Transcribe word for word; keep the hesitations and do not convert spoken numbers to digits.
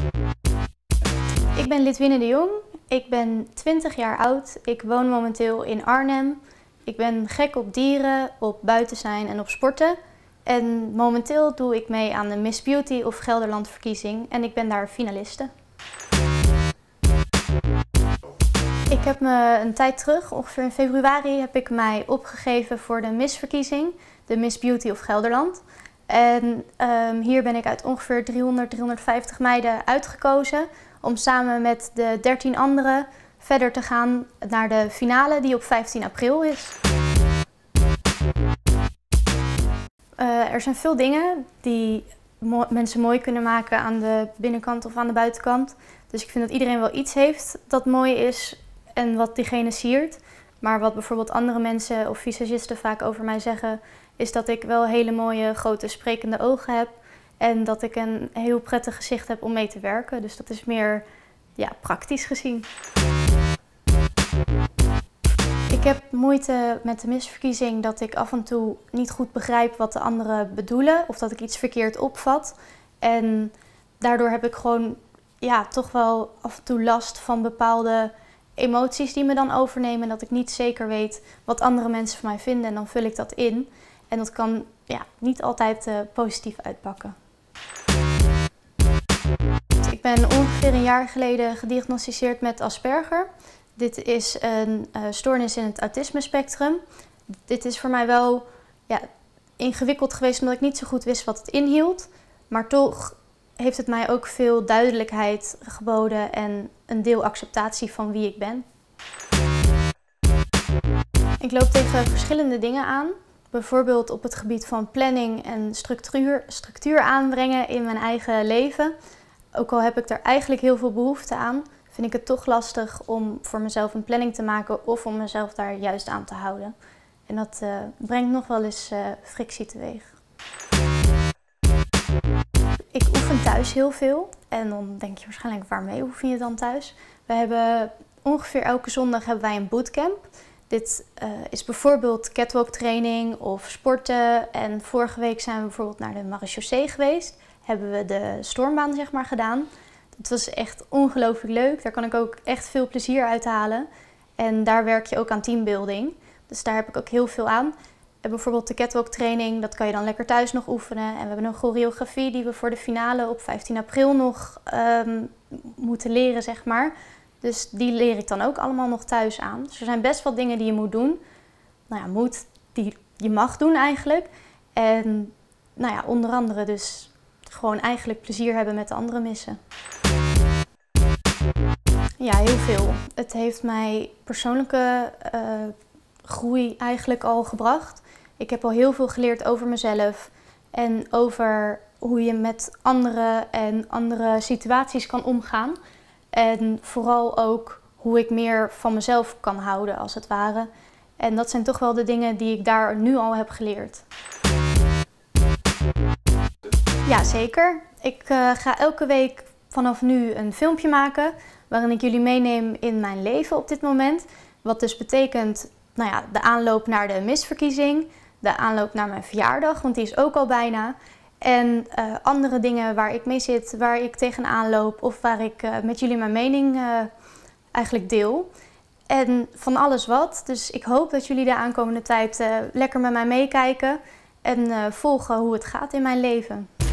Ik ben Lidwine de Jong, ik ben twintig jaar oud, ik woon momenteel in Arnhem. Ik ben gek op dieren, op buiten zijn en op sporten. En momenteel doe ik mee aan de Miss Beauty of Gelderland verkiezing en ik ben daar finaliste. Ik heb me een tijd terug, ongeveer in februari, heb ik mij opgegeven voor de Miss-verkiezing, de Miss Beauty of Gelderland. En um, hier ben ik uit ongeveer driehonderd, driehonderdvijftig meiden uitgekozen om samen met de dertien anderen verder te gaan naar de finale die op vijftien april is. Uh, er zijn veel dingen die mo mensen mooi kunnen maken aan de binnenkant of aan de buitenkant. Dus ik vind dat iedereen wel iets heeft dat mooi is en wat diegene siert. Maar wat bijvoorbeeld andere mensen of visagisten vaak over mij zeggen, is dat ik wel hele mooie, grote, sprekende ogen heb. En dat ik een heel prettig gezicht heb om mee te werken. Dus dat is meer ja, praktisch gezien. Ik heb moeite met de misverkiezing dat ik af en toe niet goed begrijp wat de anderen bedoelen. Of dat ik iets verkeerd opvat. En daardoor heb ik gewoon ja, toch wel af en toe last van bepaalde emoties die me dan overnemen. Dat ik niet zeker weet wat andere mensen van mij vinden en dan vul ik dat in. En dat kan ja, niet altijd uh, positief uitpakken. Ik ben ongeveer een jaar geleden gediagnosticeerd met Asperger. Dit is een uh, stoornis in het autisme-spectrum. Dit is voor mij wel ja, ingewikkeld geweest omdat ik niet zo goed wist wat het inhield. Maar toch heeft het mij ook veel duidelijkheid geboden en een deel acceptatie van wie ik ben. Ik loop tegen verschillende dingen aan. Bijvoorbeeld op het gebied van planning en structuur, structuur aanbrengen in mijn eigen leven. Ook al heb ik er eigenlijk heel veel behoefte aan, vind ik het toch lastig om voor mezelf een planning te maken of om mezelf daar juist aan te houden. En dat uh, brengt nog wel eens uh, frictie teweeg. Ik oefen thuis heel veel en dan denk je waarschijnlijk, waarmee oefen je dan thuis? We hebben ongeveer elke zondag hebben wij een bootcamp. Dit uh, is bijvoorbeeld catwalk training of sporten. En vorige week zijn we bijvoorbeeld naar de marechaussee geweest. Hebben we de stormbaan zeg maar gedaan. Het was echt ongelooflijk leuk. Daar kan ik ook echt veel plezier uit halen. En daar werk je ook aan teambuilding. Dus daar heb ik ook heel veel aan. En bijvoorbeeld de catwalk training, dat kan je dan lekker thuis nog oefenen. En we hebben een choreografie die we voor de finale op vijftien april nog um, moeten leren zeg maar. Dus die leer ik dan ook allemaal nog thuis aan. Dus er zijn best wel dingen die je moet doen. Nou ja, moet, die je mag doen eigenlijk. En nou ja, onder andere dus gewoon eigenlijk plezier hebben met de andere missen. Ja, heel veel. Het heeft mij persoonlijke uh, groei eigenlijk al gebracht. Ik heb al heel veel geleerd over mezelf. En over hoe je met anderen en andere situaties kan omgaan. En vooral ook hoe ik meer van mezelf kan houden, als het ware. En dat zijn toch wel de dingen die ik daar nu al heb geleerd. Ja, zeker. Ik uh, ga elke week vanaf nu een filmpje maken waarin ik jullie meeneem in mijn leven op dit moment. Wat dus betekent nou ja, de aanloop naar de misverkiezing, de aanloop naar mijn verjaardag, want die is ook al bijna. En uh, andere dingen waar ik mee zit, waar ik tegenaan loop of waar ik uh, met jullie mijn mening uh, eigenlijk deel. En van alles wat. Dus ik hoop dat jullie de aankomende tijd uh, lekker met mij meekijken en uh, volgen hoe het gaat in mijn leven.